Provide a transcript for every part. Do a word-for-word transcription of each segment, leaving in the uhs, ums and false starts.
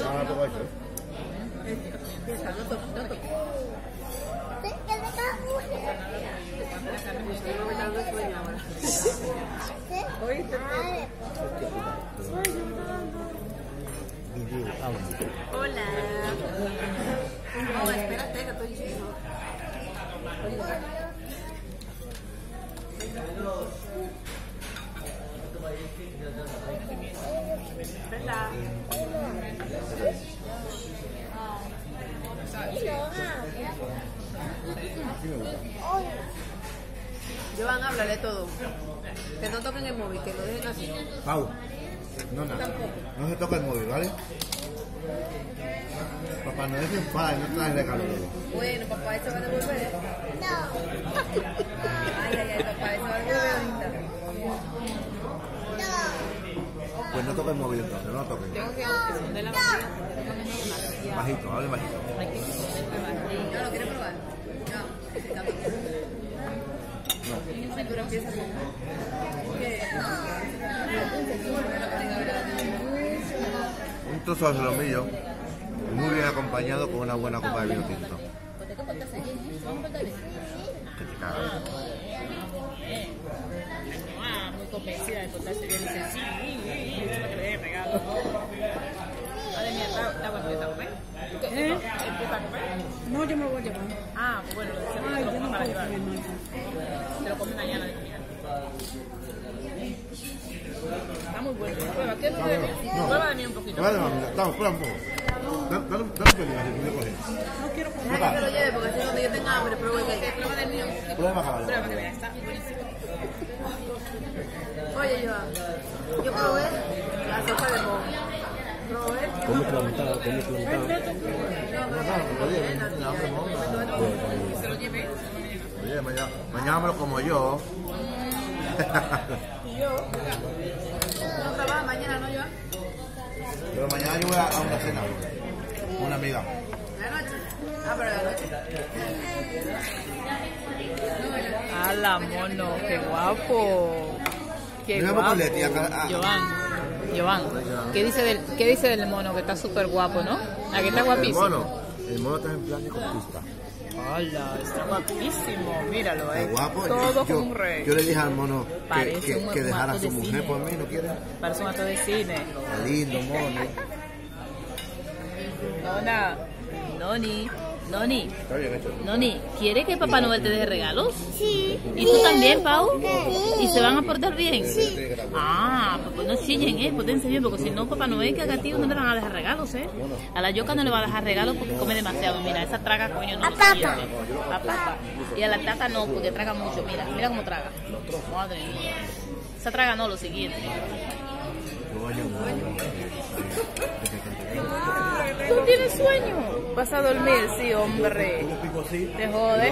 ahora pongo eso. Empieza, no toques, no toques. Hola. No, espérate, que estoy diciendo. Hola. Joan, háblale todo. Que no toquen el móvil, que lo dejen así. Pau, no, no, no se toca el móvil, ¿vale? Papá no es enfada y no trae regalo. Bueno, papá, ¿eso va a devolver? No. Ay, ay, ay, papá, ¿eso va a devolver ahorita? No. Pues no toca el móvil entonces, no lo toquen. Tengo que esconder la batería. Bajito, hable bajito. ¿No lo quieres probar? No, está bien. No. Pero empieza con... Un trozo de solomillo, muy bien acompañado con una buena copa de vino tinto. Que te cagas. Ah, muy convencida de portarse bien. Dice, sí, para que le den regalo. Madre mía, está bueno, ¿está comer? ¿Eh? ¿Empieza a comer? No, yo me lo voy a llevar. Ah, bueno, se Ay, yo no para puedo llevar. comer más. Se lo come mañana de comida. Está muy bueno. Prueba, ¿qué no de mí? Prueba de mí un poquito. Vale, mami, estamos, prueba un poco. Dale, dale, dale un pelín así, voy a coger. No quiero comer. Deja que lo lleve, porque si no, yo tengo hambre, prueba que Prueba de mí un poquito. Prueba, caballo. Prueba que vea, está buenísimo. Oye, Joan, yo probé la sopa de mojo. Probé. Come la mitad, come la mitad. Se lo llevé. Oye, mañana, mañana me lo como yo. Y yo. No trabaja mañana, ¿no, Joan? Pero mañana yo voy a, a una cena con una amiga. ¿La noche? Ah, pero la noche. ¡Hala, mono! ¡Qué guapo! ¡Qué Mira, guapo! Leti, acá, ah, Joan, Joan, ¿qué dice del, qué dice del mono? Que está súper guapo, ¿no? Aquí está guapísimo. El mono, el mono está en plan de conquista. ¡Hala! Está guapísimo, míralo, Está eh. guapo. Todo yo, como un rey. yo le dije al mono que, Parece que, un que dejara a actor su de mujer cine. por mí, ¿no quiere? Parece un actor de cine. Qué lindo mono. Nona, Noni, Noni, Está bien hecho. Noni, ¿quiere que Papá Noel te dé regalos? Sí. ¿Y tú también, Pau? Sí. ¿Y se van a portar bien? Sí. Ah, pues no chillen, eh, pórtense bien, porque si no, Papá Noel que a Gatillo no le van a dejar regalos, eh. A la Yoka no le va a dejar regalos porque come demasiado. Mira, esa traga, coño, no. A Papa. A Papa. Y a la Tata no, porque traga mucho. Mira, mira cómo traga. Madre mía. Esa traga no, lo siguiente. ¿Tú tienes sueño? ¿Vas a dormir? Sí, hombre. ¿Te jode?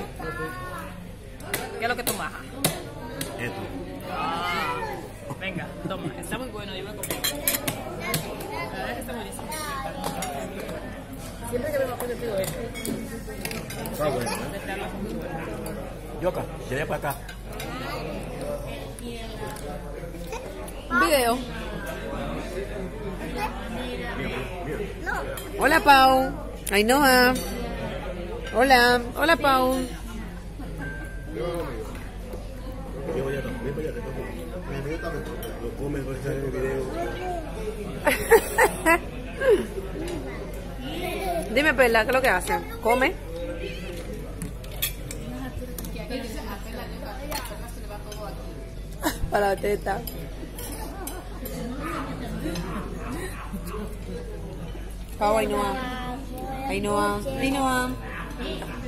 ¿Qué es lo que tú majas? Esto. Ah, venga, toma. Está muy bueno, yo voy a comer. La verdad es que está buenísimo. Siempre que vengo a comer pido esto. Está bueno, ¿eh? Yoka, ven para acá. Un video. Hola, Pau. Ainhoa. Hola. Hola, Pau. Lo comes, vas a estar en el video. Dime, Perla, ¿qué es lo que hace? ¿Come? Para la teta. Pau, Ainhoa. Ainhoa. Ainhoa.